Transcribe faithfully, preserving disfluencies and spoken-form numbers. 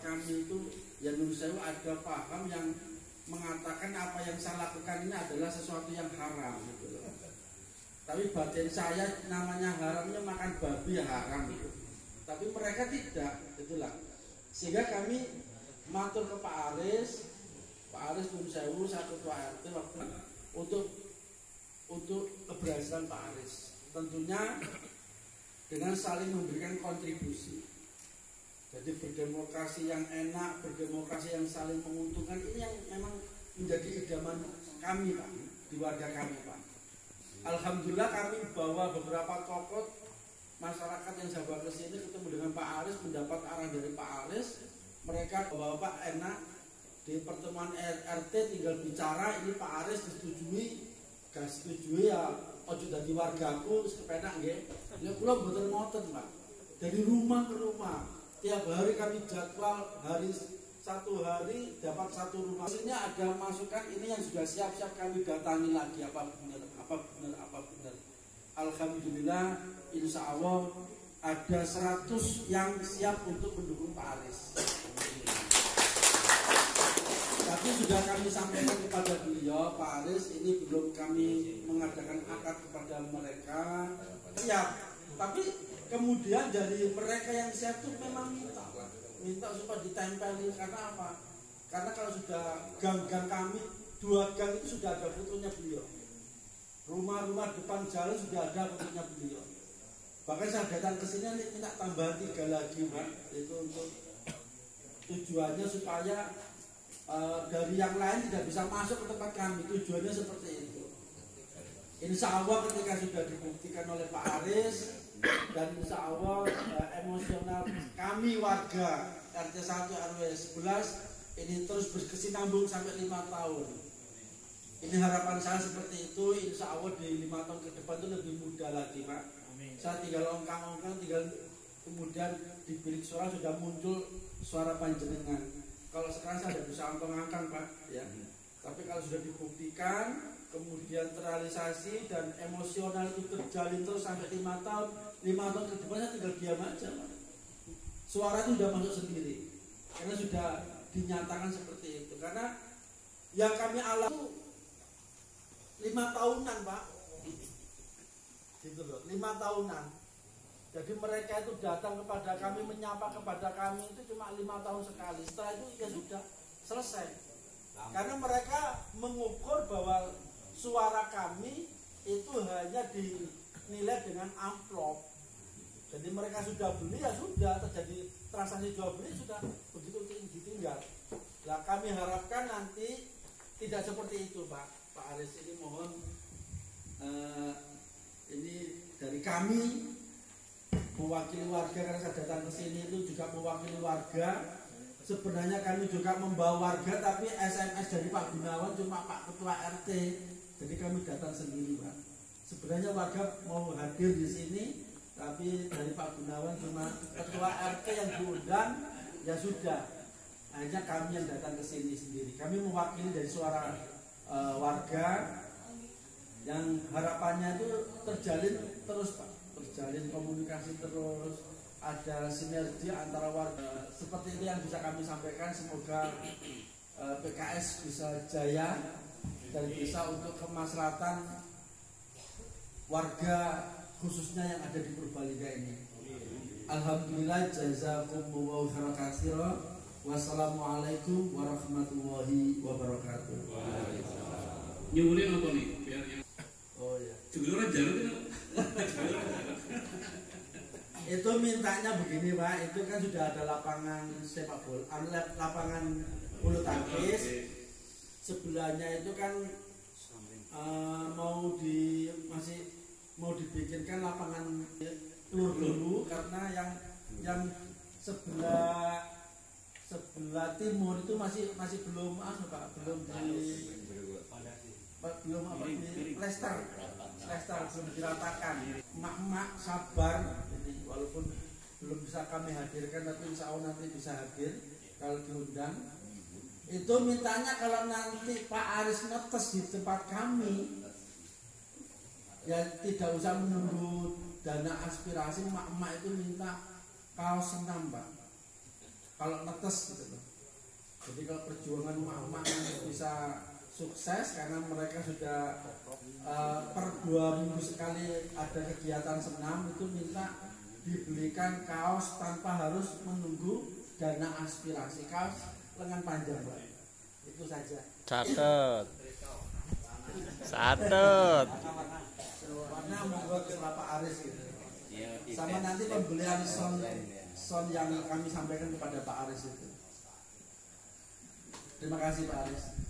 kami itu ya menurut saya ada paham yang mengatakan apa yang saya lakukan ini adalah sesuatu yang haram gitu loh. Tapi batin saya namanya haramnya makan babi ya haram gitu. Tapi mereka tidak, itulah. Sehingga kami matur ke Pak Aris, Pak Aris pun sewu satu ketua R T waktu untuk untuk keberhasilan Pak Aris. Tentunya dengan saling memberikan kontribusi. Jadi berdemokrasi yang enak, berdemokrasi yang saling menguntungkan ini yang memang menjadi idaman kami Pak, di warga kami Pak. Alhamdulillah kami bawa beberapa tokoh masyarakat yang saya bawa ke sini ketemu dengan Pak Aris, mendapat arahan dari Pak Aris. Mereka bawa Pak enak di pertemuan R T tinggal bicara ini Pak Aris disetujui, gak setujui ya ojo dadi wargaku sepenak nggih. Ya kula mboten ngoten Pak. Dari rumah ke rumah tiap hari kami jadwal hari satu hari dapat satu rumah. Maksudnya ada masukan ini yang sudah siap-siap kami datangi lagi apa benar, apa benar, apa benar. Alhamdulillah insya Allah ada seratus yang siap untuk mendukung Pak Aris. Tapi sudah kami sampaikan kepada beliau, Pak Aris ini belum kami mengadakan akad kepada mereka siap. Tapi kemudian dari mereka yang siap itu memang minta, minta supaya ditempeli karena apa? Karena kalau sudah gang-gang kami dua gang itu sudah ada fotonya beliau. Rumah-rumah depan jalan sudah ada fotonya beliau. Bahkan saya datang ke sini minta tambahan tiga lagi, Pak. Itu untuk tujuannya supaya uh, dari yang lain tidak bisa masuk ke tempat kami. Tujuannya seperti itu. Insya Allah ketika sudah dibuktikan oleh Pak Aris dan insya Allah uh, emosional kami warga R T satu R W sebelas ini terus berkesinambung sampai lima tahun. Ini harapan saya seperti itu. Insya Allah di lima tahun ke depan itu lebih mudah lagi Pak. Amin. Saya tinggal ongkang-ongkang, tinggal kemudian di bilik suara sudah muncul suara panjenengan. Kalau sekarang saya tidak bisa ongkang-ongkang Pak ya. Hmm. Tapi kalau sudah dibuktikan kemudian terrealisasi dan emosional itu terjalin terus sampai lima tahun, lima tahun ke depan saya tinggal diam aja Pak. Suara itu sudah masuk sendiri karena sudah dinyatakan seperti itu. Karena yang kami alami lima tahunan Pak, gitu loh, lima tahunan. Jadi mereka itu datang kepada kami, menyapa kepada kami itu cuma lima tahun sekali. Setelah itu ya sudah selesai. Karena mereka mengukur bahwa suara kami itu hanya dinilai dengan amplop. Jadi mereka sudah beli ya sudah terjadi transaksi jual beli sudah begitu ditinggal. Nah kami harapkan nanti tidak seperti itu Pak. Pak Aris ini mohon uh, ini dari kami mewakili warga karena saya datang ke sini itu juga mewakili warga. Sebenarnya kami juga membawa warga tapi S M S dari Pak Gunawan cuma Pak Ketua R T. Jadi kami datang sendiri Pak. Sebenarnya warga mau hadir di sini tapi dari Pak Gunawan cuma Ketua R T yang diundang ya sudah. Hanya kami yang datang ke sini sendiri. Kami mewakili dari suara uh, warga yang harapannya itu terjalin terus Pak, terjalin komunikasi terus, ada sinergi antara warga. Seperti itu yang bisa kami sampaikan. Semoga uh, P K S bisa jaya dan bisa untuk kemaslahatan warga khususnya yang ada di Purbalingga ini. Alhamdulillah, jazakumullahu khairan katsiran. Wassalamualaikum warahmatullahi wabarakatuh. Nyuwunin apa nih? Biar yang oh ya. Juga orang jarut itu. Itu mintanya begini Pak, itu kan sudah ada lapangan sepak bola, lapangan bulu tangkis. Sebelahnya itu kan uh, mau di masih mau dibikinkan lapangan telur dulu karena yang yang sebelah sebelah timur itu masih masih belum anu Pak, belum di belum apa di plester, plester belum diratakan. Emak-emak sabar, jadi walaupun belum bisa kami hadirkan tapi insya Allah nanti bisa hadir kalau diundang. Itu mintanya kalau nanti Pak Aris ngetes di tempat kami ya tidak usah menunggu dana aspirasi. Emak-emak itu minta kaos senam Pak. kalau netes gitu loh. Jadi kalau perjuangan emak-emak bisa sukses karena mereka sudah uh, per dua minggu sekali ada kegiatan senam itu minta dibelikan kaos tanpa harus menunggu dana aspirasi, kaos lengan panjang Pak. Itu saja. Catet. Catet. Warna monggo ke Pak Aris gitu. Sama nanti pembelian son son yang kami sampaikan kepada Pak Aris itu. Terima kasih Pak Aris.